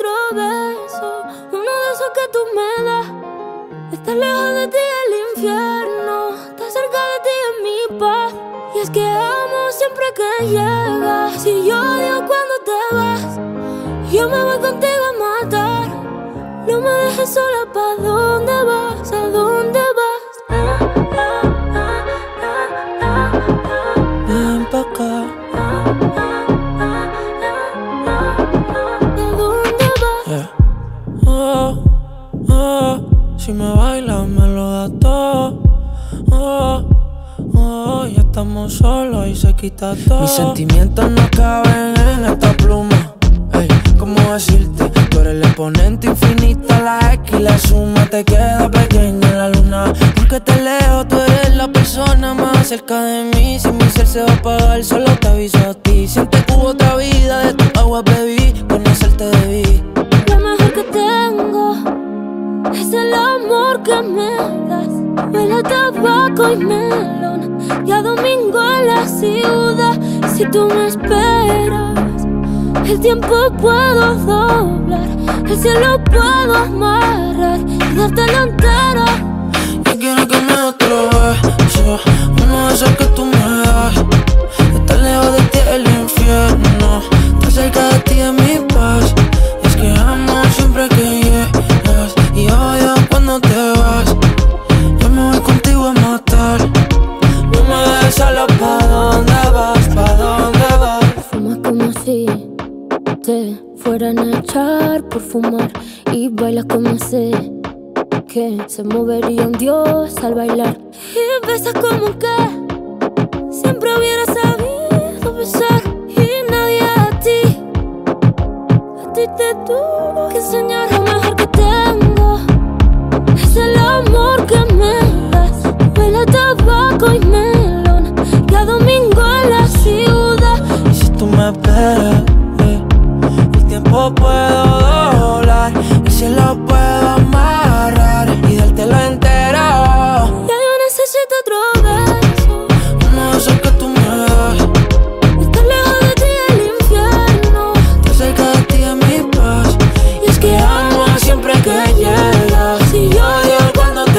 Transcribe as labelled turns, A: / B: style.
A: otro beso, uno de esos que tú me das. Estar lejos de ti es el infierno, estar cerca de ti es mi paz. Y es que amo siempre que llegas. Si yo odio cuando te vas, yo me voy contigo a matar. No me dejes sola, ¿pa' dónde vas? ¿A dónde vas?
B: Ven pa' acá.
A: ¿A dónde vas?
B: Yeah. Oh, oh, si me bailas me lo das todo. Oh, oh, ya estamos solos y se quita todo. Mis sentimientos no caben en esta pluma. Ey, ¿cómo decirte? Tú eres el exponente infinito, la X y la suma te queda pequeña en la luna. Porque te leo, tú eres la persona más cerca de mí. Si mi ser se va a apagar, solo te aviso a ti. Siente que hubo otra vida, de tu agua bebí, conocerte debí.
A: Lo mejor que tengo es el amor que me das. Huele a tabaco y melón, y a domingo en la ciudad. Si tú me esperas, el tiempo puedo doblar, el cielo puedo amarrar y dártelo entero.
B: Yo quiero que me des otro beso, uno de esos que tú me das. Estar lejos de ti es el infierno, estar cerca de ti es mi paz. Y es que amo siempre que llegas y odio cuando te vas. Yo me voy contigo a matar. No me dejes solo, ¿pa' dónde vas? ¿Pa' dónde vas?
A: Fumas como si te fueran a echar por fumar, y bailas como sé que se movería un dios al bailar. Y besas como que siempre hubiera sabido besar. Y nadie a ti te tuvo que enseñar. Lo mejor que tengo es el amor que me das. Huele a tabaco y melón, y a domingo en la ciudad.
B: Y si tú me esperas, el tiempo puedo doblar, el cielo puedo amarrar y dártelo entero.
A: Ya yo necesito otro beso,
B: Uno de esos que tú me das.
A: estar lejos de ti es el infierno,
B: Estar cerca de ti es mi paz. Y es que amo siempre que llegas y odio cuando